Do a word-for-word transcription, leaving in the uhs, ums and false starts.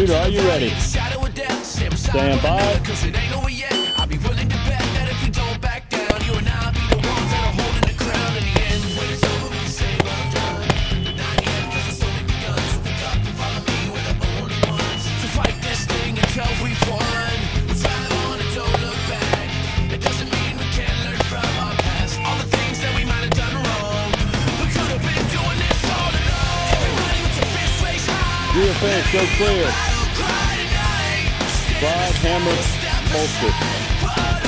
Shooter, are you ready? Stand by. Do your thing, go clear. Slide, hammer, holster.